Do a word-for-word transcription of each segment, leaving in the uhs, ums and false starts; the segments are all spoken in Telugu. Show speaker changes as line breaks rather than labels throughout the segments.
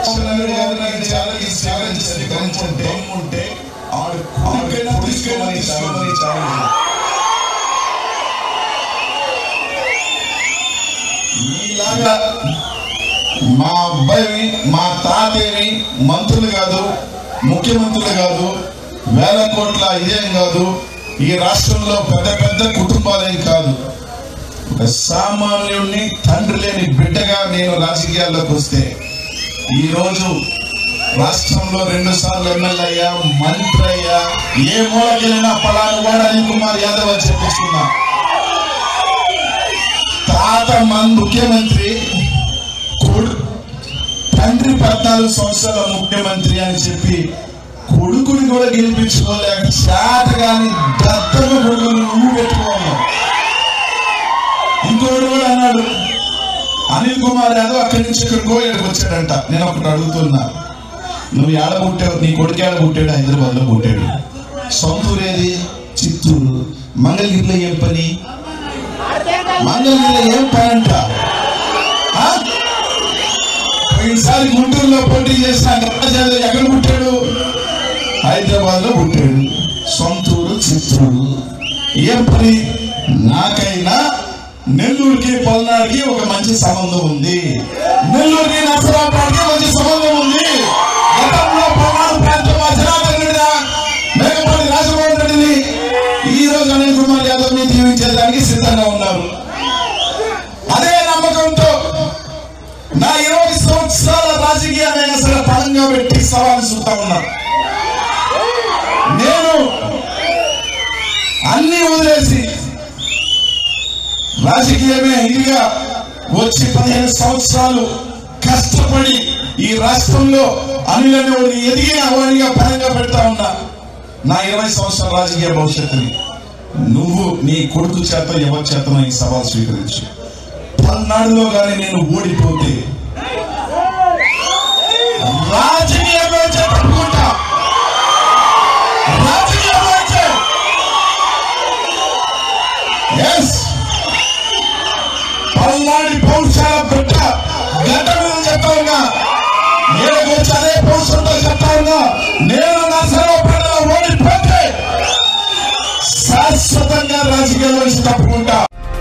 మా అబ్బాయిని మా తాతని మంత్రులు కాదు, ముఖ్యమంత్రులు కాదు, వేల కోట్ల ఇదేం కాదు, ఈ రాష్ట్రంలో పెద్ద పెద్ద కుటుంబాలేం కాదు, ఒక సామాన్యుడిని తండ్రి లేని బిడ్డగా నేను రాజకీయాల్లోకి వస్తే ఈరోజు రాష్ట్రంలో రెండు సార్లు ఎమ్మెల్యే అయ్యా, మంత్రి అయ్యా, ఏ మూలకెళ్ళినా పలాను వాడు అనిల్ కుమార్ యాదవ్ అని చెప్పేస్తున్నా. తాత మన ముఖ్యమంత్రి, తండ్రి పద్నాలుగు సంవత్సరాల ముఖ్యమంత్రి అని చెప్పి కొడుకుని కూడా గెలిపించుకోలేక చేత కానీ దత్తమ కొడుకుని నువ్వు పెట్టుకోవాలి. ఇంకోటి కూడా అన్నాడు, అనిల్ కుమార్ యాదవ్ అక్కడి నుంచి ఇక్కడికో ఇక్కడికి వచ్చాడంట. నేను ఒకటి అడుగుతున్నా, నువ్వు ఏడ పుట్టావు? నీ కొడుకు ఏడ పుట్టాడు? హైదరాబాద్ లో పుట్టాడు. సొంతూరు ఏది? చిత్తూరు. మంగళగిరిలో ఏం పని? మంగళగిరిలో ఏం పని అంట? ఈసారి గుంటూరులో పోటీ చేసిన ఎక్కడ పుట్టాడు? హైదరాబాద్ లో పుట్టాడు. సొంతూరు చిత్తూరు. ఏం పని? నాకైనా నెల్లూరుకి పల్నాడుకి ఒక మంచి సంబంధం ఉంది, నెల్లూరుకి నర్సరావుపేటకి మంచి సంబంధం ఉంది. గతంలో పల్నాడు ప్రాంతం మా జనార్దన్ రెడ్డి, మేకపాటి రాజమోహన్ రెడ్డిని ఈ రోజు అనిల్ కుమార్ యాదవ్ ని దీవించేదానికి సిద్ధంగా ఉన్నారు. అదే నమ్మకంతో నా ఇరవై సంవత్సరాల రాజకీయాన్ని అసలు పరంగా పెట్టి సవాలు చూస్తా ఉన్నా. నేను అన్ని వదిలేసి రాజకీయమే ఇదిగా వచ్చి పదిహేను సంవత్సరాలు కష్టపడి ఈ రాష్ట్రంలో అనిల్ అనేవాడిని ఎదిగిన వాడిగా పరంగా పెడతా ఉన్నా. నా ఇరవై సంవత్సరాల రాజకీయ భవిష్యత్తుని నువ్వు నీ కొడుకు చేత ఎవరి చేతనో ఈ సవాల్ స్వీకరించు. పల్నాడులో కానీ నేను ఓడిపోతే రాజకీయంలో చెప్పుకుంటా, రాజకీయంలో పల్నాడి పౌరుషాల బిడ్డ గంట మీద చెప్తా ఉన్నా. నేను వచ్చి అదే పౌరుషంతో చెప్తా ఉన్నా, నేను నర్సరావుపేటలో ఓడిపోతే శాశ్వతంగా రాజకీయాల్లో నుంచి తప్పుకుంటా.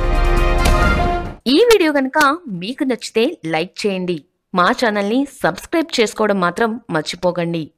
ఈ వీడియో కనుక మీకు నచ్చితే లైక్ చేయండి, మా ఛానల్ని సబ్స్క్రైబ్ చేసుకోవడం మాత్రం మర్చిపోకండి.